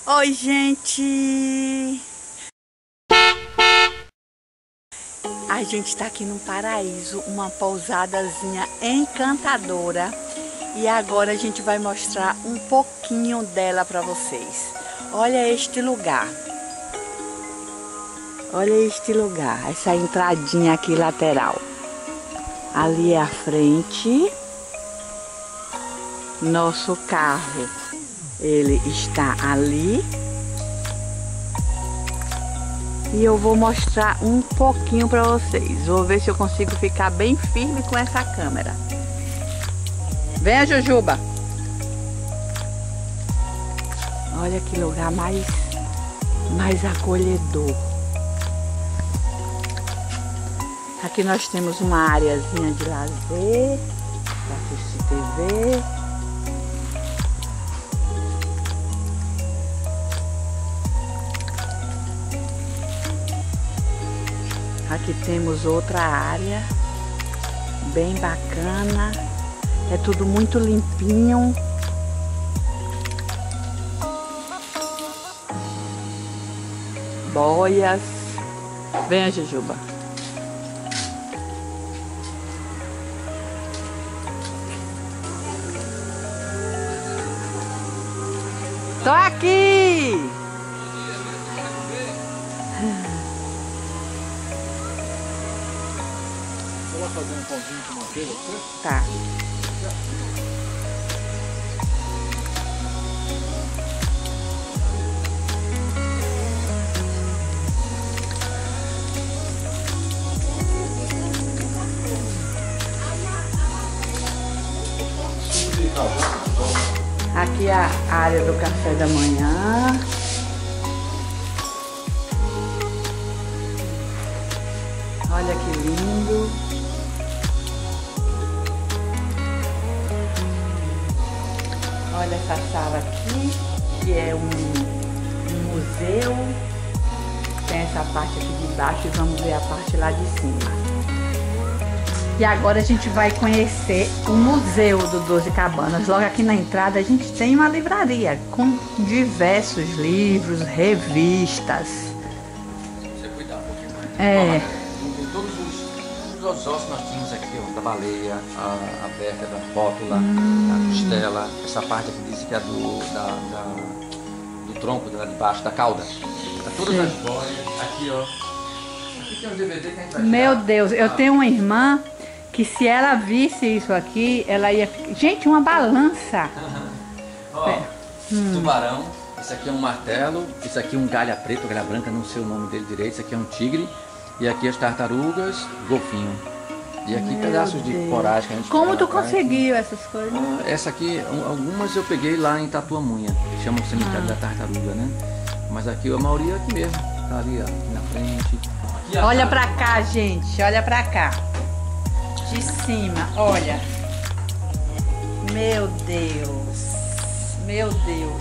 Oi, gente! A gente tá aqui no Paraíso, uma pousadazinha encantadora. E agora a gente vai mostrar um pouquinho dela para vocês. Olha este lugar. Olha este lugar, essa entradinha aqui lateral. Ali é a frente. Nosso carro, ele está ali. E eu vou mostrar um pouquinho para vocês. Vou ver se eu consigo ficar bem firme com essa câmera. Venha, Jujuba. Olha que lugar mais acolhedor. Aqui nós temos uma areazinha de lazer para assistir TV. Aqui temos outra área bem bacana. É tudo muito limpinho. Boias. Venha, Jujuba. Tô aqui! Vou lá fazer um pãozinho de manteiga pra você? Tá. Aqui é a área do café da manhã. Olha que lindo. Olha essa sala aqui, que é um museu. Tem essa parte aqui de baixo e vamos ver a parte lá de cima. E agora a gente vai conhecer o Museu do 12 Cabanas. Logo aqui na entrada a gente tem uma livraria com diversos livros, revistas. Você cuidar um pouquinho mais. É. Tem todos os ossos nós tínhamos aqui, ó, da baleia, a verga, da rótula, a costela, essa parte aqui diz que é do tronco, de baixo, da cauda. Tá todas as boias. Aqui, ó. Aqui tem um DVD que a gente vai Meu tirar. Deus, eu tenho uma irmã que se ela visse isso aqui, ela ia... Gente, uma balança. Ó, tubarão, esse aqui é um martelo, esse aqui é um galha preto, galha branca, não sei o nome dele direito, esse aqui é um tigre, e aqui as tartarugas, golfinho. E aqui pedaços de coragem que a gente... Como tu tira na praia. conseguiu essas coisas? Essa aqui, algumas eu peguei lá em Tatuamunha, que chama o cemitério da tartaruga, né? Mas aqui a maioria é aqui mesmo, tá ali, ó, aqui na frente. Aqui Olha pra cá, gente, olha pra cá. De cima, olha. Meu Deus. Meu Deus.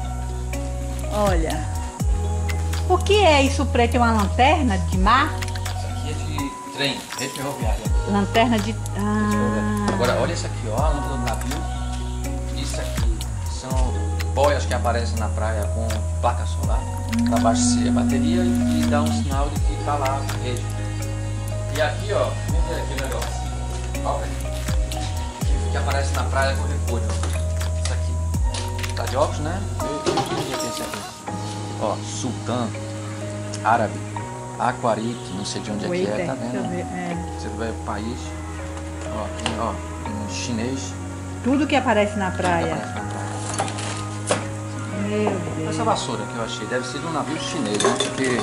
Olha. O que é isso preto? É uma lanterna de mar? Isso aqui é de trem, rede ferroviária. Lanterna de... Agora olha isso aqui, ó, a lâmpada do navio. Isso aqui são boias que aparecem na praia com placa solar para abastecer a bateria e dar um sinal de que tá lá a rede. E aqui, ó, vamos ver aqui o negócio. Olha que aparece na praia com repolho. Isso aqui. Tá de óculos, né? Eu tem esse aqui. Ó, Sultan, árabe, Aquaric, não sei de onde é que é, tá vendo? Você vai o país. Ó, aqui, ó, em chinês. Tudo que aparece na praia. Aparece na praia. Meu Deus. Essa vassoura que eu achei deve ser de um navio chinês, né? Porque,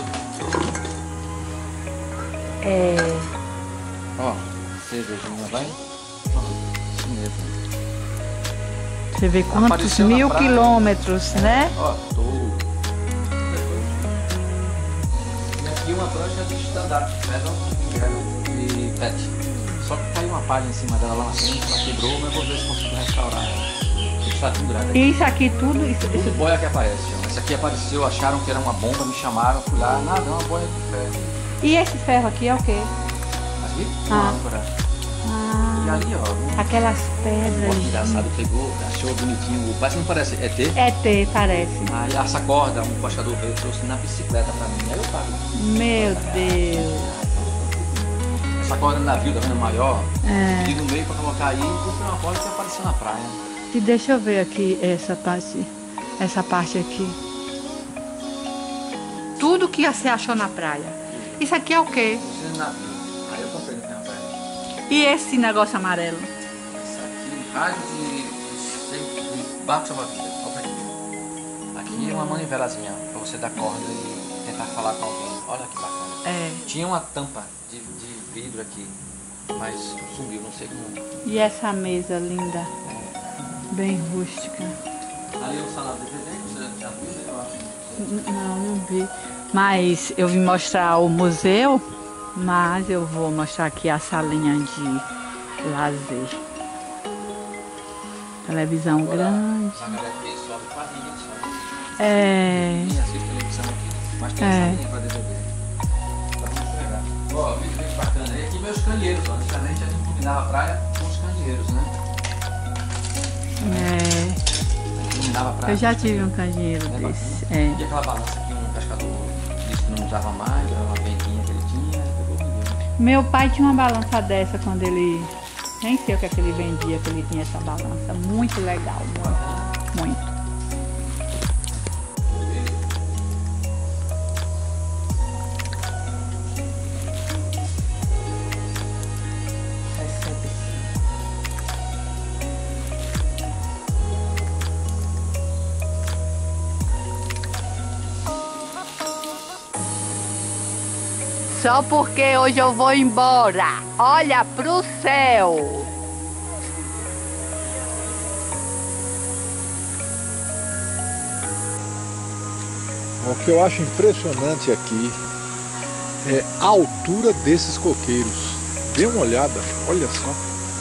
ó, cervejinha, vai? Ó, chinesa. Você vê quantos Apareceu na mil praia. quilômetros, né? Ó, tô. E aqui uma prancha de stand-up, de pet. Só que caiu uma palha em cima dela lá na frente, ela quebrou, mas eu vou ver se consigo restaurar ela. Está tudo grande aqui. Isso aqui tudo... Tudo boia que aparece, ó. Essa aqui apareceu, acharam que era uma bomba, me chamaram, fui lá, nada, é uma boia de ferro. E esse ferro aqui é o quê? Aqui? Ah. Uma âncora. Ah, E ali, ó. Aquelas pedras. Olha que engraçado, pegou, achou bonitinho. Parece que não parece ET? ET, parece. Aí essa corda, um postador veio, trouxe na bicicleta pra mim. Aí eu pago. Meu Deus. Essa corda no navio, tá vendo, maior? É. E no meio pra colocar aí, eu comprei uma corda que apareceu na praia. E deixa eu ver aqui essa parte aqui. Tudo que você achou na praia. Isso aqui é o quê? Esse é navio. Aí eu comprei no na praia. E esse negócio amarelo? Esse aqui, rádio de barco salva-vidas. Aqui é uma manivelazinha pra você dar corda e tentar falar com alguém. Olha que bacana. É. Tinha uma tampa de vidro aqui, mas sumiu, não sei como. E essa mesa linda, bem rústica. Ali é o salão de DVD, você já viu, eu acho. Não vi. Mas eu vim mostrar o museu, mas eu vou mostrar aqui a salinha de lazer. Televisão grande. A galera que sobe quase ninguém sobe. É. Ninguém assiste televisão aqui, mas tem essa salinha pra DVD. Tá muito legal. Ó, vídeo bem bacana. E aqui meus candeeiros, ó. Antigamente a gente iluminava a praia com os candeeiros, né? Iluminava a praia. Eu já tive um candeeiro desse. É. E aquela balança que um pescador disse que não usava mais, era uma vendinha que ele tinha, pegou e vendeu. Meu pai tinha uma balança dessa quando ele... Nem sei o que é que ele vendia, que ele tinha essa balança. Muito legal, muito. Muito. Só porque hoje eu vou embora. Olha pro céu. O que eu acho impressionante aqui é a altura desses coqueiros. Dê uma olhada, olha só.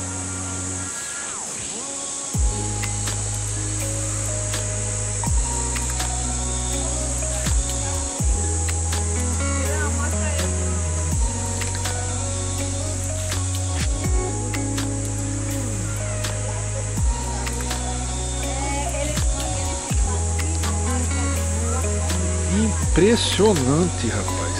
Impressionante, rapaz.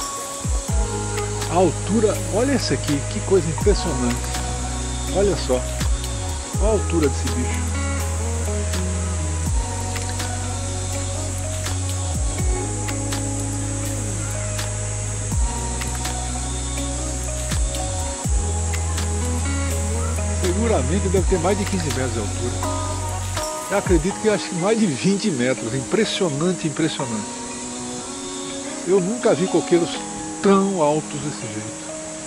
A altura, olha essa aqui, que coisa impressionante. Olha só. Olha a altura desse bicho. Seguramente deve ter mais de 15 metros de altura. Eu acredito que acho que mais de 20 metros. Impressionante, impressionante. Eu nunca vi coqueiros tão altos desse jeito.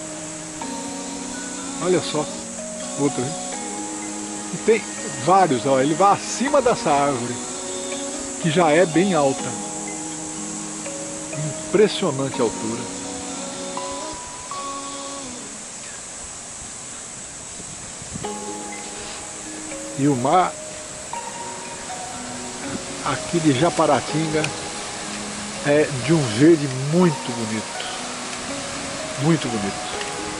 Olha só. Outra, hein? E tem vários, ó. Ele vai acima dessa árvore, que já é bem alta. Impressionante a altura. E o mar aqui de Japaratinga é de um verde muito bonito. Muito bonito.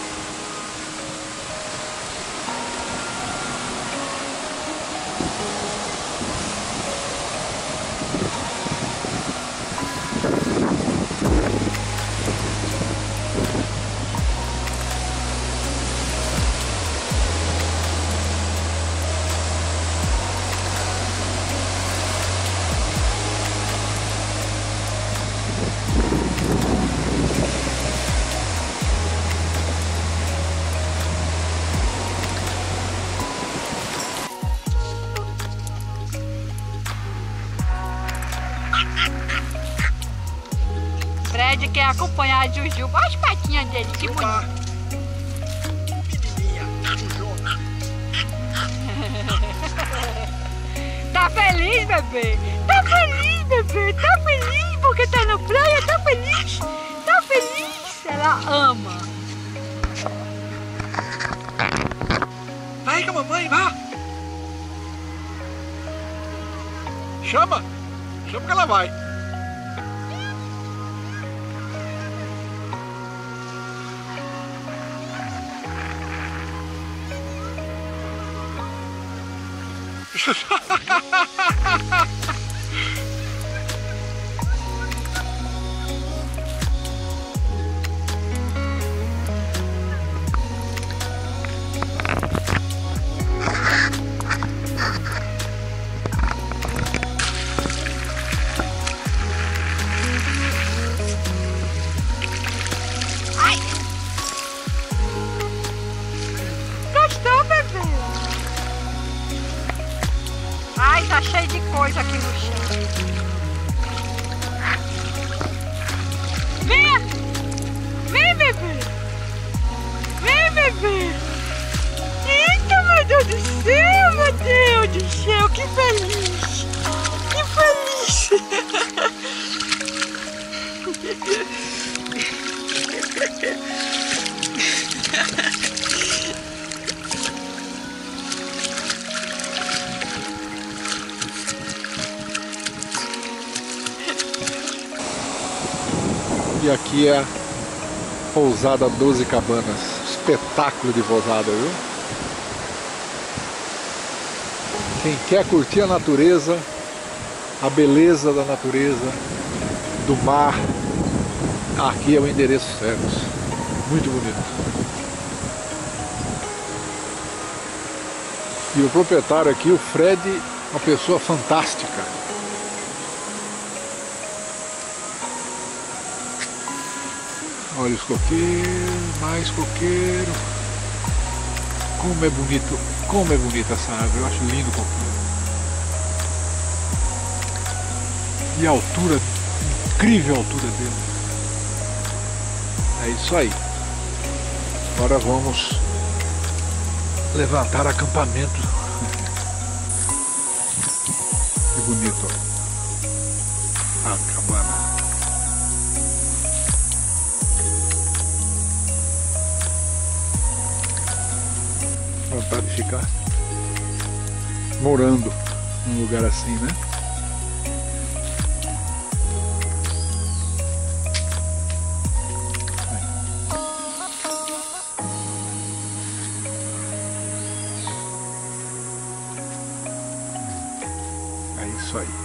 Fred quer acompanhar a Juju. Olha as patinhas dele, que bonito. Menininha, Jujona. Tá feliz, bebê? Tá feliz, bebê? Tá feliz porque tá na praia? Tá feliz? Tá feliz? Ela ama. Vai com a mamãe, vá. Chama. Chama que ela vai. crianças. Gostou, bebê? Ai, tá cheio de coisa aqui no chão. Venha! Vem, bebê! Vem, bebê! Eita, meu Deus do céu, meu Deus do céu! Que feliz! Que feliz! E aqui é a pousada 12 Cabanas. Espetáculo de pousada, viu? Quem quer curtir a natureza, a beleza da natureza, do mar, aqui é o endereço certo. Muito bonito. E o proprietário aqui, o Fred, uma pessoa fantástica. Olha os coqueiros, mais coqueiro. Como é bonita essa árvore, eu acho lindo o coqueiro. E a altura, incrível a altura dele. É isso aí. Agora vamos levantar acampamento. Que bonito, ó. A cabana. Vontade de ficar morando num lugar assim, né? É isso aí.